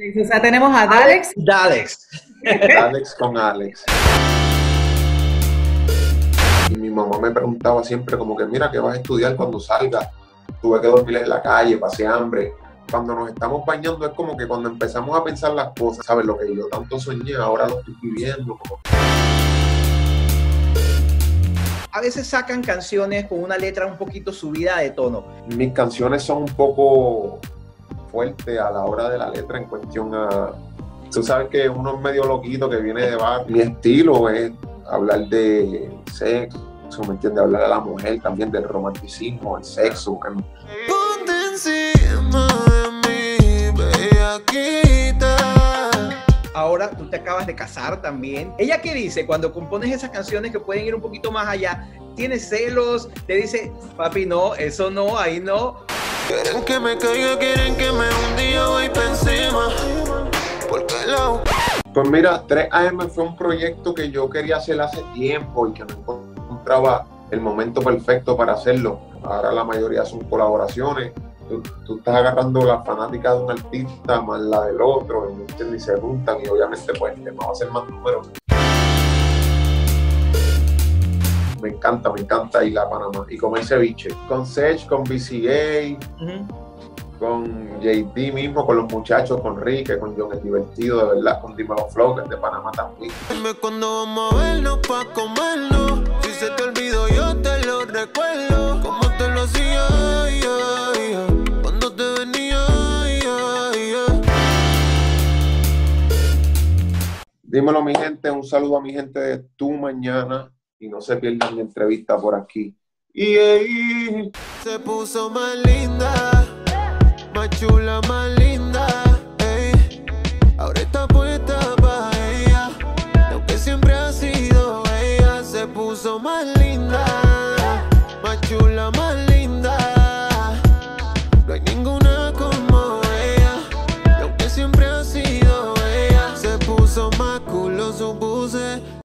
O sea, tenemos a Dalex. Dalex. Alex con Alex. Y mi mamá me preguntaba siempre como que, mira, ¿qué vas a estudiar cuando salgas? Tuve que dormir en la calle, pasé hambre. Cuando nos estamos bañando es como que cuando empezamos a pensar las cosas, ¿sabes? Lo que yo tanto soñé, ahora lo estoy viviendo. A veces sacan canciones con una letra un poquito subida de tono. Mis canciones son un poco fuertes a la hora de la letra en cuestión a... Tú sabes que uno es medio loquito que viene de bar. Mi estilo es hablar de sexo, ¿me entiendes? Hablar a la mujer también del romanticismo, el sexo. Ponte encima de mí, bellaquita. Ahora tú te acabas de casar también. ¿Ella qué dice cuando compones esas canciones que pueden ir un poquito más allá? ¿Tienes celos? ¿Te dice, papi, no, eso no, ahí no? Quieren que me caiga, quieren que me hundía, voy pa' encima. Porque la... Pues mira, 3AM fue un proyecto que yo quería hacer hace tiempo y que no encontraba el momento perfecto para hacerlo. Ahora la mayoría son colaboraciones. Tú estás agarrando la fanática de un artista más la del otro, y se juntan y obviamente pues el tema va a ser más números. Me encanta ir a Panamá y comer ceviche. Con Sech, con BCA, con JD mismo, con los muchachos, con Rique, con John el Divertido, de verdad, con Dímelo Flow, que es de Panamá también. Dime cuándo vamos a vernos pa' comernos. Si se te olvidó yo te lo recuerdo. Como te lo hacía, cuando te venía, Dímelo mi gente, un saludo a mi gente de Tu Mañana y no se pierdan mi entrevista por aquí. Se puso más linda, más chula, más linda.